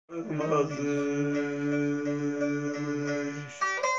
Olmazmış.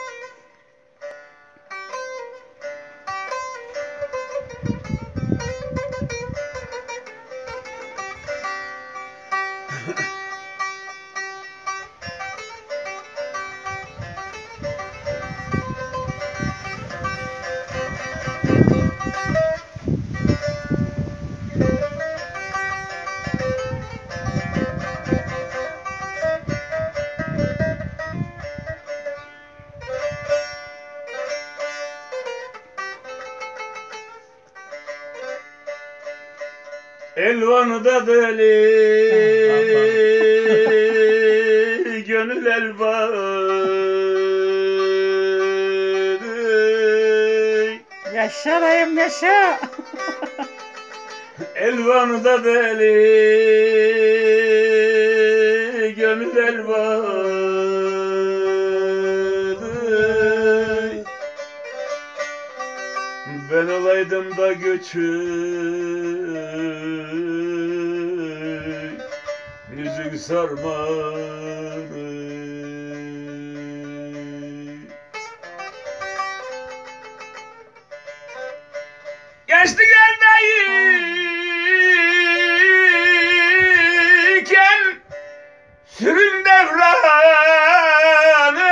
Elvanı da deli, gönül elvanı. Yaşa dayım yaşa. Elvanı da deli, gönül elvanı. Ben olaydım da göçük, yüzük sarmalı. Geçti geldeyken sürün devranı,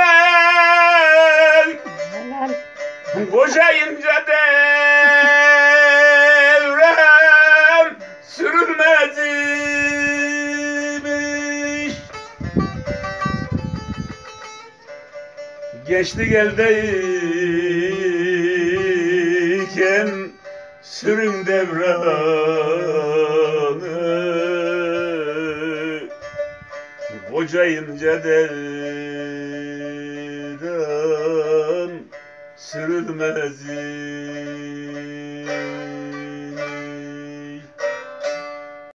Helal. kocayınca devran sürülmezmiş. Geçti geldeyken sürün devranı, kocayınca devran sürülmezmiş.